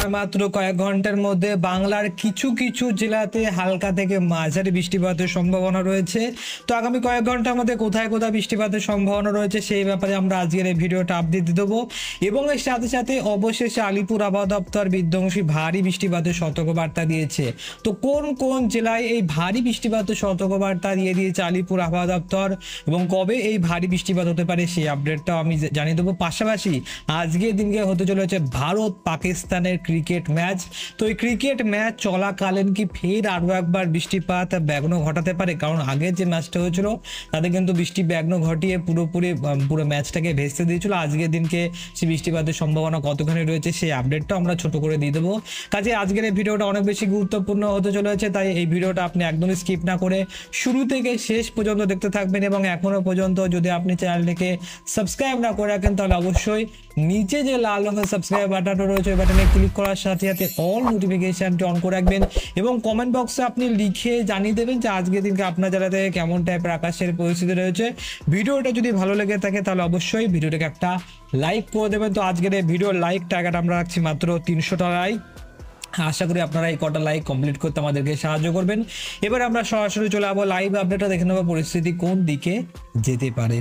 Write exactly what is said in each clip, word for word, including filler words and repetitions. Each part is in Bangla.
মাত্র কয়েক ঘন্টার মধ্যে বাংলার কিছু কিছু জেলাতে হালকা থেকে মাঝারি বৃষ্টিপাতের সম্ভাবনা রয়েছে। তো আগামী কয়েক ঘন্টার মধ্যে কোথায় কোথায় বৃষ্টিপাতের সম্ভাবনা রয়েছে সেই ব্যাপারে আমরা আজকের এই ভিডিওটা আপডেট দিয়ে দেবো। এবং এর সাথে সাথে অবশেষে আলিপুর আবহাওয়া দপ্তর বিধ্বংসী ভারী বৃষ্টিপাতের সতর্কবার্তা দিয়েছে। তো কোন কোন জেলায় এই ভারী বৃষ্টিপাতের সতর্কবার্তা দিয়ে দিয়েছে আলিপুর আবহাওয়া দপ্তর এবং কবে এই ভারী বৃষ্টিপাত হতে পারে সেই আপডেটটাও আমি জানিয়ে দেবো। পাশাপাশি আজকের দিনকে হতে চলেছে ভারত পাকিস্তানের ক্রিকেট ম্যাচ। তো এই ক্রিকেট ম্যাচ চলাকালীন কি ফের আরও একবার বৃষ্টিপাত ব্যাগ্ন ঘটাতে পারে? কারণ আগের যে ম্যাচটা হয়েছিল তাতে কিন্তু বৃষ্টি ব্যাগ্ন ঘটিয়ে পুরোপুরি পুরো ম্যাচটাকে ভেস্তে দিয়েছিল। আজকের দিনকে সেই বৃষ্টিপাতের সম্ভাবনা কতখানি রয়েছে সেই আপডেটটাও আমরা ছোট করে দিয়ে দেবো। কাজে আজকের এই ভিডিওটা অনেক বেশি গুরুত্বপূর্ণ হতে চলেছে, তাই এই ভিডিওটা আপনি একদমই স্কিপ না করে শুরু থেকে শেষ পর্যন্ত দেখতে থাকবেন। এবং এখনো পর্যন্ত যদি আপনি চ্যানেলটিকে সাবস্ক্রাইব না করে রাখেন তাহলে অবশ্যই নিচে যে লাল রঙের সাবস্ক্রাইব বাটনটা রয়েছে ওই বাটনে ক্লিক করার সাথে সাথে অল নোটিফিকেশনটি অন করে রাখবেন এবং কমেন্ট বক্সে আপনি লিখে জানিয়ে দেবেন যে আজকের দিনকে আপনার জেলাতে কেমন টাইপের আকাশের পরিস্থিতি রয়েছে। ভিডিওটা যদি ভালো লেগে থাকে তাহলে অবশ্যই ভিডিওটাকে একটা লাইক করে দেবেন। তো আজকের এই ভিডিওর লাইক টার্গেট আমরা রাখছি মাত্র তিনশোটা লাইক। আশা করি আপনারা এই কটা লাইক কমপ্লিট করতে আমাদেরকে সাহায্য করবেন। এবার আমরা সরাসরি চলে যাবো লাইভ আপডেটটা দেখে নেবো পরিস্থিতি কোন দিকে যেতে পারে।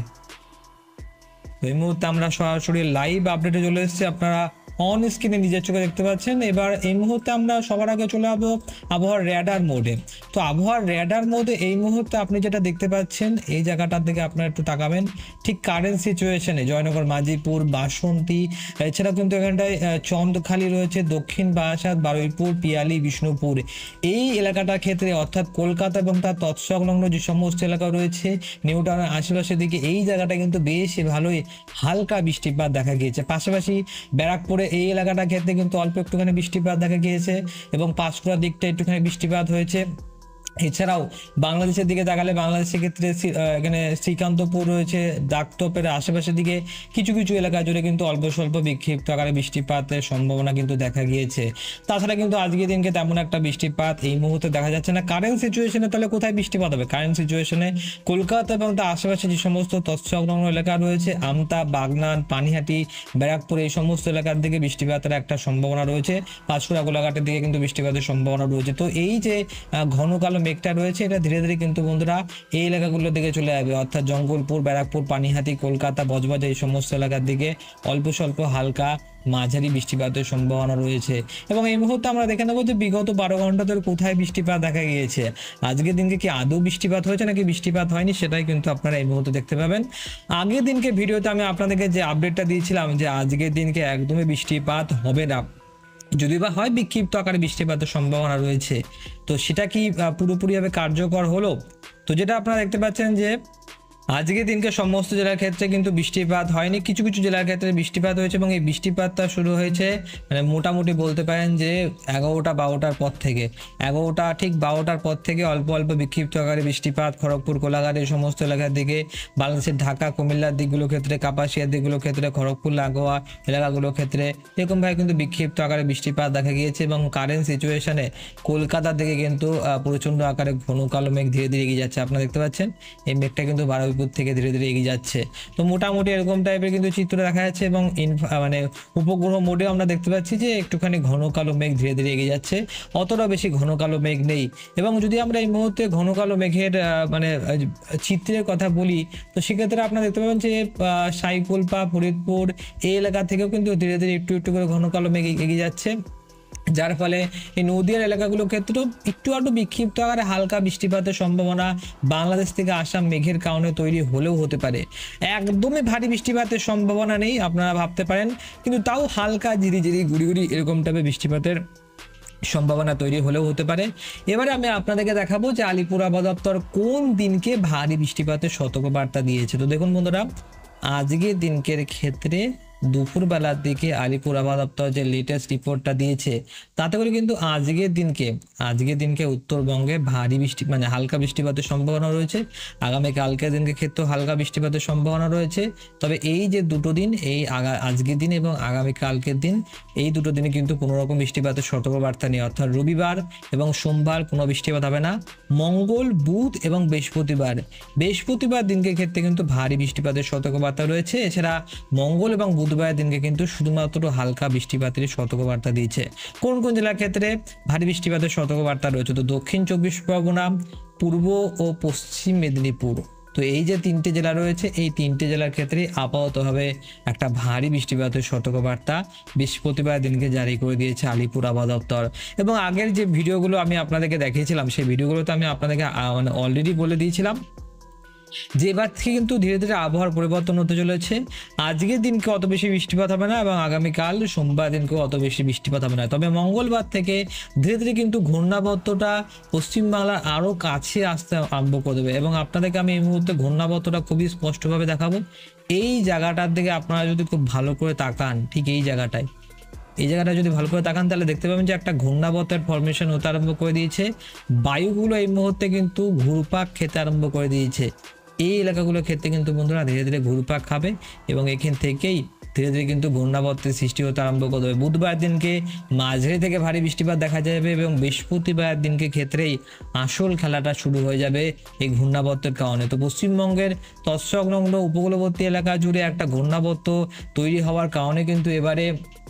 এই মুহূর্তে আমরা সরাসরি লাইভ আপডেটে চলে এসেছি, আপনারা অন স্ক্রিনে নিজের চোখে দেখতে পাচ্ছেন। এবার এই মুহূর্তে আমরা সবার আগে চলে যাবো আবহাওয়ার র্যাডার মোডে। তো আবহাওয়ার র্যাডার মোডে এই মুহূর্তে আপনি যেটা দেখতে পাচ্ছেন এই জায়গাটার দিকে আপনারা একটু তাকাবেন। ঠিক কারেন্ট সিচুয়েশনে জয়নগর, মাঝিপুর, বাসন্তী, এছাড়া কিন্তু এখানটায় চন্দ্রখালি রয়েছে, দক্ষিণ বারাসাত, বারুইপুর, পিয়ালি, বিষ্ণুপুর এই এলাকাটার ক্ষেত্রে অর্থাৎ কলকাতা এবং তার তৎসংলগ্ন যে সমস্ত এলাকা রয়েছে নিউ টাউনের আশেপাশের দিকে এই জায়গাটা কিন্তু বেশ ভালোই হালকা বৃষ্টিপাত দেখা গিয়েছে। পাশাপাশি ব্যারাকপুরে এই এলাকাটার ক্ষেত্রে কিন্তু অল্প একটুখানি বৃষ্টিপাত দেখা গিয়েছে এবং পাঁশকুড়ার দিকটা একটুখানি বৃষ্টিপাত হয়েছে। এছাড়াও বাংলাদেশের দিকে তাকালে বাংলাদেশের ক্ষেত্রে এখানে শ্রীকান্তপুর রয়েছে, ডাকতপের আশেপাশের দিকে কিছু কিছু এলাকা জুড়ে কিন্তু অল্প স্বল্প বিক্ষিপ্ত আকারে বৃষ্টিপাতের সম্ভাবনা কিন্তু দেখা গিয়েছে। তাছাড়া কিন্তু আজকের দিনকে তেমন একটা বৃষ্টিপাত এই মুহূর্তে দেখা যাচ্ছে না। কারেন্ট সিচুয়েশনে তাহলে কোথায় বৃষ্টিপাত হবে? কারেন্ট সিচুয়েশনে কলকাতা এবং তার আশেপাশে যে সমস্ত তৎসংলগ্ন এলাকা রয়েছে আমতা, বাগনান, পানিহাটি, ব্যারাকপুর এই সমস্ত এলাকার দিকে বৃষ্টিপাতের একটা সম্ভাবনা রয়েছে। পাঁশকুড়া গোলাঘাটের দিকে কিন্তু বৃষ্টিপাতের সম্ভাবনা রয়েছে। তো এই যে ঘন কালো মেঘটা রয়েছে এটা ধীরে ধীরে কিন্তু বন্ধুরা এই এলাকাগুলোর দিকে চলে যাবে, অর্থাৎ জঙ্গলপুর, ব্যারাকপুর, পানিহাটি, কলকাতা, বজবজ এই সমস্ত এলাকার দিকে অল্প স্বল্প হালকা মাঝারি বৃষ্টিপাতের সম্ভাবনা রয়েছে। এবং এই মুহূর্তে আমরা দেখে নেবো যে বিগত বারো ঘন্টা ধরে কোথায় বৃষ্টিপাত দেখা গিয়েছে। আজকের দিনকে কি আদৌ বৃষ্টিপাত হয়েছে নাকি বৃষ্টিপাত হয়নি সেটাই কিন্তু আপনারা এই মুহূর্তে দেখতে পাবেন। আগের দিনকে ভিডিওতে আমি আপনাদেরকে যে আপডেটটা দিয়েছিলাম যে আজকের দিনকে একদমই বৃষ্টিপাত হবে না, যদি বা হয় বিক্ষিপ্ত আকারে বৃষ্টিপাতের সম্ভাবনা রয়েছে। তো সেটা কি পুরোপুরিভাবে কার্যকর হলো? তো যেটা আপনারা দেখতে পাচ্ছেন যে আজকের দিনকে সমস্ত জেলার ক্ষেত্রে কিন্তু বৃষ্টিপাত হয়নি, কিছু কিছু জেলার ক্ষেত্রে বৃষ্টিপাত হয়েছে এবং এই বৃষ্টিপাতটা শুরু হয়েছে মানে মোটামুটি বলতে পারেন যে এগারোটা বারোটার পর থেকে এগারোটা ঠিক বারোটার পর থেকে অল্প অল্প বিক্ষিপ্ত আকারে বৃষ্টিপাত খড়গপুর, কোলাঘাট এই সমস্ত এলাকার দিকে, বাংলাদেশের ঢাকা, কুমিল্লার দিকগুলোর ক্ষেত্রে, কাপাসিয়ার দিকগুলোর ক্ষেত্রে, খড়গপুর লাগোয়া এলাকাগুলোর ক্ষেত্রে এরকমভাবে কিন্তু বিক্ষিপ্ত আকারে বৃষ্টিপাত দেখা গিয়েছে। এবং কারেন্ট সিচুয়েশনে কলকাতার দিকে কিন্তু প্রচণ্ড আকারে ঘন কালো মেঘ ধীরে ধীরে এগিয়ে যাচ্ছে। আপনারা দেখতে পাচ্ছেন এই মেঘটা কিন্তু বারো থেকে ধীরে ধীরে এগিয়ে যাচ্ছে। তো মোটামুটি এরকম টাইপের কিন্তু চিত্র দেখা যাচ্ছে এবং মানে উপগ্রহ মোডে আমরা দেখতে পাচ্ছি যে একটুখানি ঘন কালো মেঘ ধীরে ধীরে এগিয়ে যাচ্ছে, অতটা বেশি ঘন কালো মেঘ নেই। এবং যদি আমরা এই মুহূর্তে ঘন কালো মেঘের মানে চিত্রের কথা বলি তো সেক্ষেত্রে আপনারা দেখতে পাবেন যে সাইকুলপা, ফরিদপুর এই এলাকা থেকেও কিন্তু ধীরে ধীরে একটু একটু করে ঘন কালো মেঘ এগিয়ে যাচ্ছে, যার ফলে এই নদীয়ার এলাকাগুলোর ক্ষেত্রেও একটু আধটু বিক্ষিপ্ত আকারে হালকা বৃষ্টিপাতের সম্ভাবনা বাংলাদেশ থেকে আসা মেঘের কারণে তৈরি হলেও হতে পারে। একদমই ভারী বৃষ্টিপাতের সম্ভাবনা নেই আপনারা ভাবতে পারেন, কিন্তু তাও হালকা ঝিরি ঝিরি গুড়ি গুড়ি এরকম টাইপের বৃষ্টিপাতের সম্ভাবনা তৈরি হলেও হতে পারে। এবারে আমি আপনাদেরকে দেখাবো যে আলিপুর আবহাওয়া দপ্তর কোন দিনকে ভারী বৃষ্টিপাতের সতর্কবার্তা দিয়েছে। তো দেখুন বন্ধুরা, আজকের দিনকের ক্ষেত্রে দুপুরবেলার দিকে আলিপুর আবহাওয়া দপ্তর যে লেটেস্ট রিপোর্টটা দিয়েছে তাতে করে কিন্তু আজকের দিনকে আজকের দিনকে উত্তরবঙ্গে ভারী বৃষ্টি মানে হালকা বৃষ্টিপাতের সম্ভাবনা রয়েছে। আগামীকালকের দিনকে ক্ষেত্রেও হালকা বৃষ্টিপাতের সম্ভাবনা রয়েছে। তবে এই যে দুটো দিন এই আগা আজকের দিন এবং আগামীকালকের দিন এই দুটো দিনে কিন্তু কোনো রকম বৃষ্টিপাতের সতর্কবার্তা নেই, অর্থাৎ রবিবার এবং সোমবার কোনো বৃষ্টিপাত হবে না। মঙ্গল, বুধ এবং বৃহস্পতিবার বৃহস্পতিবার দিনকে ক্ষেত্রে কিন্তু ভারী বৃষ্টিপাতের সতর্কবার্তা রয়েছে। এছাড়া মঙ্গল এবং বুধ বুধবার দিনকে কিন্তু শুধুমাত্র হালকা বৃষ্টিপাতের সতর্কবার্তা দিয়েছে। কোন কোন জেলার ক্ষেত্রে ভারী বৃষ্টিপাতের সতর্কবার্তা রয়েছে? তো দক্ষিণ চব্বিশ পরগনা, পূর্ব ও পশ্চিম মেদিনীপুর, তো এই যে তিনটে জেলা রয়েছে এই তিনটে জেলার ক্ষেত্রে আপাততভাবে একটা ভারী বৃষ্টিপাতের সতর্কবার্তা বৃহস্পতিবার দিনকে জারি করে দিয়েছে আলিপুর আবহাওয়া দপ্তর। এবং আগের যে ভিডিওগুলো আমি আপনাদেরকে দেখিয়েছিলাম সেই ভিডিওগুলোতে আমি আপনাদেরকে মানে অলরেডি বলে দিয়েছিলাম যে এবার থেকে কিন্তু ধীরে ধীরে আবহাওয়ার পরিবর্তন হতে চলেছে। আজকের দিনকে অত বেশি বৃষ্টিপাত হবে না এবং আগামীকাল সোমবার দিনকে অত বেশি বৃষ্টিপাত হবে না, তবে মঙ্গলবার থেকে ধীরে ধীরে কিন্তু ঘূর্ণাবর্তটা পশ্চিমবাংলার আরও কাছে আসতে আরম্ভ করে দেবে। এবং আপনাদেরকে আমি এই মুহূর্তে ঘূর্ণাবর্তটা খুবই স্পষ্টভাবে দেখাবো। এই জায়গাটার দিকে আপনারা যদি খুব ভালো করে তাকান, ঠিক এই জায়গাটায় এই জায়গাটা যদি ভালো করে তাকান তাহলে দেখতে পাবেন যে একটা ঘূর্ণাবর্তের ফরমেশন হতে আরম্ভ করে দিয়েছে। বায়ুগুলো এই মুহূর্তে কিন্তু ঘুরপাক খেতে আরম্ভ করে দিয়েছে। এই এলাকাগুলোর ক্ষেত্রে কিন্তু বন্ধুরা ধীরে ধীরে ঘুরপাক খাবে এবং এখান থেকেই ধীরে ধীরে কিন্তু ঘূর্ণাবর্তের সৃষ্টি হতে আরম্ভ করবে। বুধবার দিনকে মাঝারি থেকে ভারী বৃষ্টিপাত দেখা যাবে এবং বৃহস্পতিবার দিনকে ক্ষেত্রেই আসল খেলাটা শুরু হয়ে যাবে এই ঘূর্ণাবর্তের কারণে। তো পশ্চিমবঙ্গের তৎসংলগ্ন উপকূলবর্তী এলাকা জুড়ে একটা ঘূর্ণাবর্ত তৈরি হওয়ার কারণে কিন্তু এবারে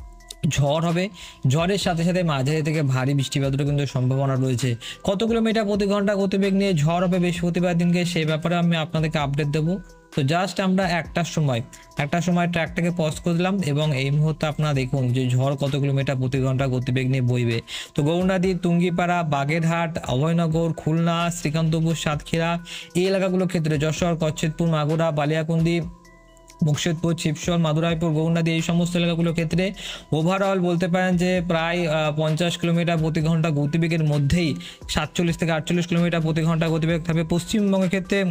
ঝড় হবে। ঝড়ের সাথে সাথে মাঝারি থেকে ভারী বৃষ্টিপাতেরও কিন্তু সম্ভাবনা রয়েছে। কত কিলোমিটার প্রতি ঘন্টা গতিবেগ নিয়ে ঝড় হবে বৃহস্পতিবার দিনকে সেই ব্যাপারে আমি আপনাদেরকে আপডেট দেবো। তো জাস্ট আমরা একটার সময় একটার সময় ট্র্যাকটাকে পজ করে দিলাম এবং এই মুহূর্তে আপনারা দেখুন যে ঝড় কত কিলোমিটার প্রতি ঘন্টা গতিবেগ নিয়ে বইবে। তো গৌরনদী, টুঙ্গিপাড়া, বাগেরহাট, অভয়নগর, খুলনা, শ্রীকান্তপুর, সাতক্ষীরা এই এলাকাগুলোর ক্ষেত্রে যশোর, কচ্ছেদপুর, মাগুরা, বালিয়াকুন্দি, মুর্শিদপুর, শিবসর, মাদুরাইপুর, গৌরনদী এই সমস্ত এলাকাগুলোর ক্ষেত্রে ওভারঅল বলতে পারেন যে প্রায় পঞ্চাশ কিলোমিটার প্রতি ঘন্টা গতিবেগের মধ্যেই সাতচল্লিশ থেকে আটচল্লিশ কিলোমিটার প্রতি ঘন্টা গতিবেগ থাকবে। পশ্চিমবঙ্গের ক্ষেত্রে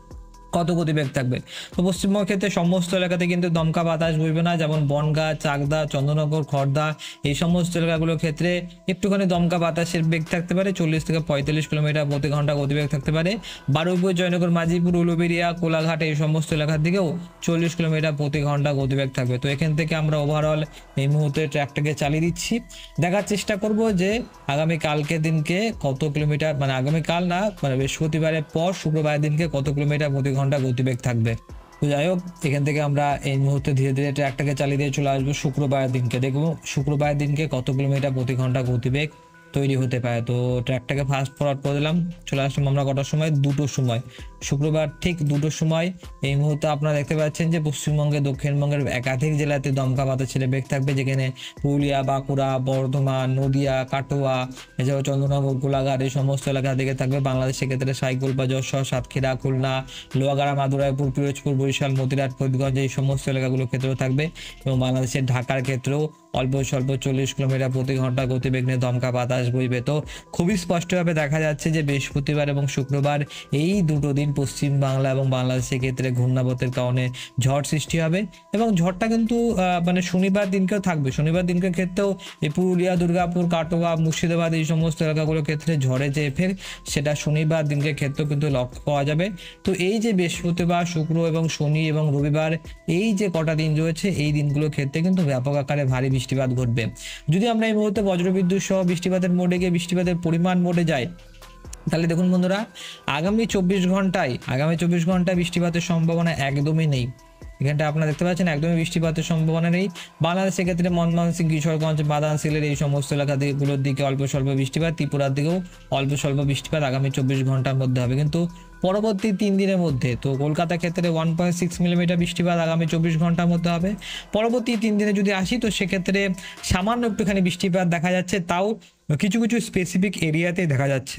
কত গতিবেগ থাকবে? তো পশ্চিমবঙ্গের ক্ষেত্রে সমস্ত এলাকাতে কিন্তু দমকা বাতাস বইবে না, যেমন বনগাঁ, চাকদা, চন্দননগর, খড়দা এই সমস্ত এলাকাগুলোর ক্ষেত্রে একটুখানি দমকা বাতাসের বেগ থাকতে পারে, চল্লিশ থেকে পঁয়তাল্লিশ কিলোমিটার প্রতি ঘন্টা গতিবেগ থাকতে পারে। বারুইপুর, জয়নগর, মাঝিপুর, উলুবেড়িয়া, কোলাঘাট এই সমস্ত এলাকার দিকেও চল্লিশ কিলোমিটার প্রতি ঘন্টা গতিবেগ থাকবে। তো এখান থেকে আমরা ওভারঅল এই মুহূর্তে ট্র্যাকটাকে চালিয়ে দিচ্ছি, দেখার চেষ্টা করব যে আগামী কালকে দিনকে কত কিলোমিটার, মানে আগামীকাল না মানে বৃহস্পতিবারের পর শুক্রবার দিনকে কত কিলোমিটার প্রতি ঘন্টা গতিবেগ থাকবে। তো যাই হোক এখান থেকে আমরা এই মুহূর্তে ধীরে ধীরে ট্র্যাকটাকে চালিয়ে দিয়ে চলে আসবো শুক্রবার দিনকে, দেখবো শুক্রবার দিনকে কত কিলোমিটার প্রতি ঘন্টা গতিবেগ তৈরি হতে পারে। তো ট্র্যাকটাকে ফাস্ট ফরওয়ার্ড করে দিলাম, চলে আসলাম আমরা কটার সময়, দুটোর সময়, শুক্রবার ঠিক দুটোর সময়। এই মুহূর্তে আপনারা দেখতে পাচ্ছেন যে পশ্চিমবঙ্গের দক্ষিণবঙ্গের একাধিক জেলাতে দমকা বাতাসের বেগ থাকবে, যেখানে পুরুলিয়া, বাঁকুড়া, বর্ধমান, নদিয়া, কাটোয়া, এছাড়াও চন্দ্রনগর, গোলাঘাট এই সমস্ত এলাকা থেকে থাকবে। বাংলাদেশের ক্ষেত্রে সাইকুলপা, যশোর, সাতক্ষীরা, খুলনা, লোহাগাড়া, মাদুরাইপুর, পিরোজপুর, বরিশাল, মতিরাট, ফরিদগঞ্জ এই সমস্ত এলাকাগুলোর ক্ষেত্রেও থাকবে এবং বাংলাদেশের ঢাকার ক্ষেত্রেও অল্প স্বল্প চল্লিশ কিলোমিটার প্রতি ঘন্টা গতিবেগ নিয়ে দমকা বাতাস বইবে। তো খুবই স্পষ্টভাবে দেখা যাচ্ছে যে বৃহস্পতিবার এবং শুক্রবার এই দুটো দিন পশ্চিম বাংলা এবং বাংলাদেশের ক্ষেত্রে ঘূর্ণাবর্তের কারণে ঝড় সৃষ্টি হবে এবং ঝড়টা কিন্তু মানে শনিবার দিনকেও থাকবে। শনিবার দিনকের ক্ষেত্রেও এই পুরুলিয়া, দুর্গাপুর, কাটোয়া, মুর্শিদাবাদ এই সমস্ত এলাকাগুলোর ক্ষেত্রে ঝড়ে যে এফেক্ট সেটা শনিবার দিনকের ক্ষেত্রেও কিন্তু লক্ষ্য পাওয়া যাবে। তো এই যে বৃহস্পতিবার, শুক্র এবং শনি এবং রবিবার এই যে কটা দিন রয়েছে এই দিনগুলোর ক্ষেত্রে কিন্তু ব্যাপক আকারে ভারী বৃষ্টিপাত ঘটবে। যদি আমরা এই মুহূর্তে বজ্রবিদ্যুৎ সহ বৃষ্টিপাতের মোডে গিয়ে বৃষ্টিপাতের পরিমাণ মোডে যাই তাহলে দেখুন বন্ধুরা আগামী চব্বিশ ঘন্টায় আগামী চব্বিশ ঘন্টায় বৃষ্টিপাতের সম্ভাবনা একদমই নেই। এখানটা আপনারা দেখতে পাচ্ছেন একদমই বৃষ্টিপাতের সম্ভাবনা নেই। বাংলাদেশের ক্ষেত্রে ময়মনসিংহ, কিশোরগঞ্জ, বাদানসিলের এই সমস্ত এলাকাগুলোর দিকে অল্প স্বল্প বৃষ্টিপাত, ত্রিপুরার দিকেও অল্প স্বল্প বৃষ্টিপাত আগামী চব্বিশ ঘন্টার মধ্যে হবে। কিন্তু পরবর্তী তিন দিনের মধ্যে তো কলকাতার ক্ষেত্রে ওয়ান পয়েন্ট সিক্স মিলিমিটার বৃষ্টিপাত আগামী চব্বিশ ঘন্টার মধ্যে হবে। পরবর্তী তিন দিনে যদি আসি তো সেক্ষেত্রে সামান্য একটুখানি বৃষ্টিপাত দেখা যাচ্ছে, তাও কিছু কিছু স্পেসিফিক এরিয়াতে দেখা যাচ্ছে,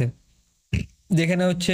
যেখানে হচ্ছে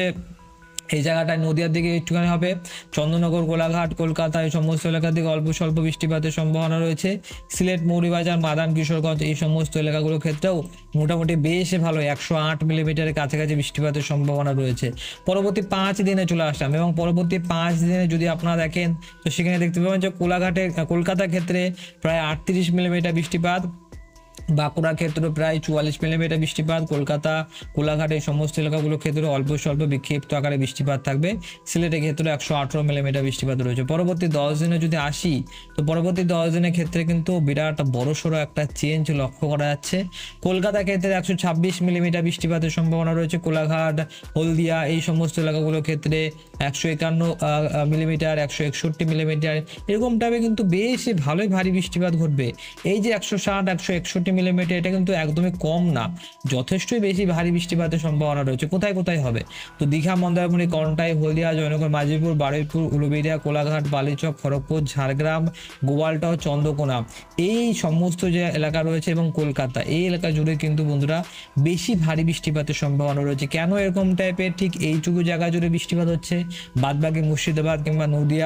এই জায়গাটায় নদিয়ার দিকে একটুখানি হবে, চন্দননগর, গোলাঘাট, কলকাতা এই সমস্ত এলাকার দিকে অল্প স্বল্প বৃষ্টিপাতের সম্ভাবনা রয়েছে। সিলেট, মৌলভীবাজার, মাদান, কিশোরগঞ্জ এই সমস্ত এলাকাগুলোর ক্ষেত্রেও মোটামুটি বেশ ভালো একশো আট মিলিমিটারের কাছাকাছি বৃষ্টিপাতের সম্ভাবনা রয়েছে। পরবর্তী পাঁচ দিনে চলে আসলাম এবং পরবর্তী পাঁচ দিনে যদি আপনারা দেখেন তো সেখানে দেখতে পাবেন যে কোলাঘাটে কলকাতার ক্ষেত্রে প্রায় আটত্রিশ মিলিমিটার বৃষ্টিপাত, বাঁকুড়ার ক্ষেত্রে প্রায় চুয়াল্লিশ মিলিমিটার বৃষ্টিপাত, কলকাতা কোলাঘাট এই সমস্ত এলাকাগুলোর ক্ষেত্রে অল্প স্বল্প বিক্ষিপ্ত আকারে বৃষ্টিপাত থাকবে। সিলেটের ক্ষেত্রে একশো আঠারো মিলিমিটার বৃষ্টিপাত রয়েছে। পরবর্তী দশ দিনে যদি আসি, তো পরবর্তী দশ দিনের ক্ষেত্রে কিন্তু বিরাট বড়সড় একটা চেঞ্জ লক্ষ্য করা যাচ্ছে। কলকাতার ক্ষেত্রে একশো ছাব্বিশ মিলিমিটার বৃষ্টিপাতের সম্ভাবনা রয়েছে, কোলাঘাট হলদিয়া এই সমস্ত এলাকাগুলোর ক্ষেত্রে একশো একান্ন মিলিমিটার একশো একষট্টি মিলিমিটার এরকম টাইপে কিন্তু বেশ ভালোই ভারী বৃষ্টিপাত ঘটবে। এই যে একশো ষাট একশো একষট্টি মিলিমিটার এটা কিন্তু একদমই কম না, যথেষ্টই বেশি ভারী বৃষ্টিপাতের সম্ভাবনা রয়েছে। কোথায় কোথায় হবে, তো দীঘা, মন্দারমণি, কন্টাই, হলদিয়া, জয়নগর, মাঝিপুর, বারুইপুর, উলুবেড়িয়া, কোলাঘাট, বালিচক, খড়গপুর, ঝাড়গ্রাম, গোয়ালটাও, চন্দ্রকোনা এই সমস্ত যে এলাকা রয়েছে এবং কলকাতা এই এলাকা জুড়ে কিন্তু বন্ধুরা বেশি ভারী বৃষ্টিপাতের সম্ভাবনা রয়েছে। কেন এরকম টাইপের ঠিক এইটুকু জায়গা জুড়ে বৃষ্টিপাত হচ্ছে, বাদবাকি মুর্শিদাবাদ কিংবা নদিয়া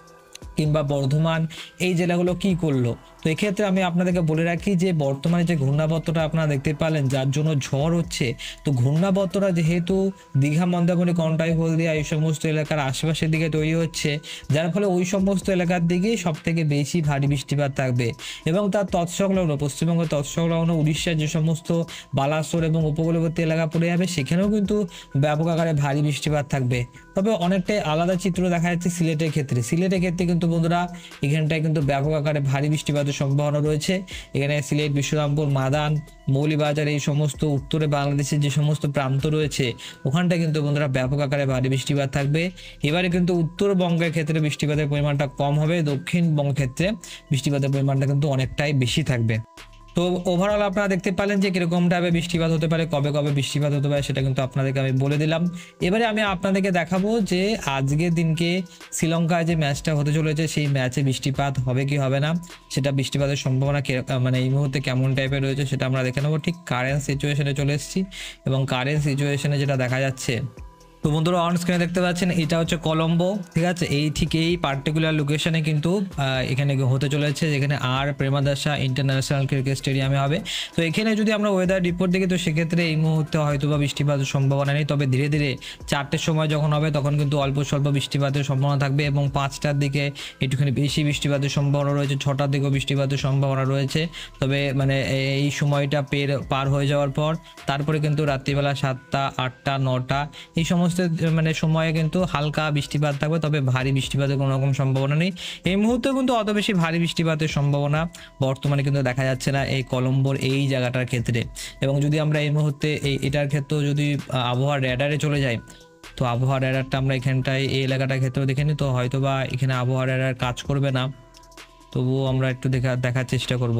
কিংবা বর্ধমান এই জেলাগুলো কি করলো? তো এক্ষেত্রে আমি আপনাদেরকে বলে রাখি যে বর্তমানে যে ঘূর্ণাবর্তটা আপনারা দেখতে পারলেন যার জন্য ঝড় হচ্ছে, তো ঘূর্ণাবর্তটা যেহেতু দীঘা, মন্দারমণি, কন্টাই, হলদিয়া এই সমস্ত এলাকার আশেপাশের দিকে তৈরি হচ্ছে, যার ফলে ওই সমস্ত এলাকার দিকেই সব থেকে বেশি ভারী বৃষ্টিপাত থাকবে এবং তার তৎসংলগ্ন পশ্চিমবঙ্গের তৎসংলগ্ন উড়িষ্যার যে সমস্ত বালাসোর এবং উপকূলবর্তী এলাকা পড়ে যাবে সেখানেও কিন্তু ব্যাপক আকারে ভারী বৃষ্টিপাত থাকবে। তবে অনেকটাই আলাদা চিত্র দেখা যাচ্ছে সিলেটের ক্ষেত্রে। সিলেটের ক্ষেত্রে কিন্তু বন্ধুরা এখানটায় কিন্তু ব্যাপক আকারে ভারী বৃষ্টিপাতের সম্ভাবনা রয়েছে। এখানে সিলেট, বিশ্বরামপুর, মাদান, মৌলিবাজার এই সমস্ত উত্তরে বাংলাদেশের যে সমস্ত প্রান্ত রয়েছে ওখানটা কিন্তু বন্ধুরা ব্যাপক আকারে ভারী বৃষ্টিপাত থাকবে। এবারে কিন্তু উত্তরবঙ্গের ক্ষেত্রে বৃষ্টিপাতের পরিমাণটা কম হবে, দক্ষিণবঙ্গের ক্ষেত্রে বৃষ্টিপাতের পরিমাণটা কিন্তু অনেকটাই বেশি থাকবে। তো ওভারঅল আপনারা দেখতে পেলেন যে কিরকম টাইপের বৃষ্টিপাত হতে পারে, কবে কবে বৃষ্টিপাত হতে পারে সেটা কিন্তু আপনাদেরকে আমি বলে দিলাম। এবারে আমি আপনাদেরকে দেখাবো যে আজকের দিনকে শ্রীলঙ্কায় যে ম্যাচটা হতে চলেছে সেই ম্যাচে বৃষ্টিপাত হবে কি হবে না, সেটা বৃষ্টিপাতের সম্ভাবনা মানে এই মুহূর্তে কেমন টাইপের রয়েছে সেটা আমরা দেখে নেবো। ঠিক কারেন্ট সিচুয়েশনে চলে এসেছি এবং কারেন্ট সিচুয়েশনে যেটা দেখা যাচ্ছে, তো বন্ধুরা অন স্ক্রিনে দেখতে পাচ্ছেন এটা হচ্ছে কলম্বো, ঠিক আছে। এই ঠিক এই পার্টিকুলার লোকেশনে কিন্তু এখানে হতে চলেছে, যেখানে আর প্রেমাদাসা ইন্টারন্যাশনাল ক্রিকেট স্টেডিয়ামে হবে। তো এখানে যদি আমরা ওয়েদার রিপোর্ট দেখি তো সেক্ষেত্রে এই মুহূর্তে হয়তো বা বৃষ্টিপাতের সম্ভাবনা নেই, তবে ধীরে ধীরে চারটের সময় যখন হবে তখন কিন্তু অল্প স্বল্প বৃষ্টিপাতের সম্ভাবনা থাকবে এবং পাঁচটার দিকে একটুখানি বেশি বৃষ্টিপাতের সম্ভাবনা রয়েছে, ছটার দিকেও বৃষ্টিপাতের সম্ভাবনা রয়েছে। তবে মানে এই সময়টা পের পার হয়ে যাওয়ার পর তারপরে কিন্তু রাত্রিবেলা সাতটা, আটটা, নটা এই সমস্ত মানে সময়ে কিন্তু হালকা বৃষ্টিপাত থাকবে, তবে ভারী বৃষ্টিপাতের কোনো রকম সম্ভাবনা নেই। এই মুহূর্তে কিন্তু অত বেশি ভারী বৃষ্টিপাতের সম্ভাবনা বর্তমানে কিন্তু দেখা যাচ্ছে না এই কলম্বোর এই জায়গাটার ক্ষেত্রে। এবং যদি আমরা এই মুহূর্তে এই এটার ক্ষেত্রেও যদি আবহাওয়ার র্যাডারে চলে যাই, তো আবহাওয়ার র্যাডারটা আমরা এখানটায় এই এলাকাটার ক্ষেত্রেও দেখে নিই, তো হয়তো বা এখানে আবহাওয়ার র্যাডার কাজ করবে না, তবুও আমরা একটু দেখা দেখার চেষ্টা করব।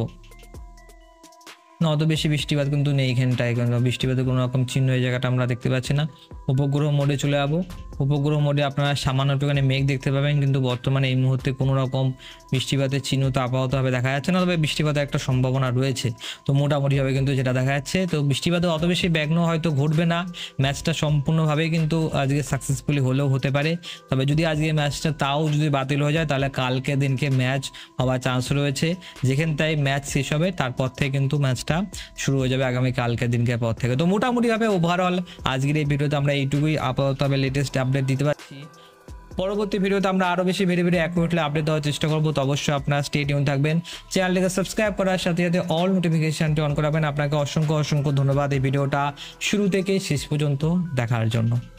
না, অত বেশি বৃষ্টিপাত কিন্তু নেই এখানটায়, কিন্তু বৃষ্টিপাতের কোনো রকম চিহ্ন এই জায়গাটা আমরা দেখতে পাচ্ছি না। উপগ্রহ মোডে চলে যাবো। উপগ্রহ মোডে আপনারা সামান্য একটুখানি মেঘ দেখতে পাবেন, কিন্তু বর্তমানে এই মুহূর্তে কোনো রকম বৃষ্টিপাতের চিহ্ন তো আপাততভাবে দেখা যাচ্ছে না, তবে বৃষ্টিপাতের একটা সম্ভাবনা রয়েছে। তো মোটামুটিভাবে কিন্তু যেটা দেখা যাচ্ছে, তো বৃষ্টিপাতে অত বেশি ব্যাঘ্ন হয়তো ঘটবে না, ম্যাচটা সম্পূর্ণভাবেই কিন্তু আজকে সাকসেসফুলি হলেও হতে পারে। তবে যদি আজকে ম্যাচটা তাও যদি বাতিল হয়ে যায় তাহলে কালকে দিনকে ম্যাচ হওয়ার চান্স রয়েছে, যেখানটায় ম্যাচ শেষ হবে তারপর থেকে কিন্তু ম্যাচটা শুরু হয়ে যাবে আগামী কালকে দিনকে পর থেকে। তো মোটামুটিভাবে ওভারঅল আজকের এই ভিডিওতে আমরা এইটুকুই আপাততভাবে লেটেস্ট আপডেট দিতে পারছি। পরবর্তী ভিডিওতে আমরা আরও বেশি ভেরি ভেরি অ্যাকুরেটলি আপডেট দেওয়ার চেষ্টা করবো। তো অবশ্যই আপনারা স্টে টিউন থাকবেন, চ্যানেলটিকে সাবস্ক্রাইব করার সাথে সাথে অল নোটিফিকেশনটি অন করাবেন। আপনাকে অসংখ্য অসংখ্য ধন্যবাদ এই ভিডিওটা শুরু থেকে শেষ পর্যন্ত দেখার জন্য।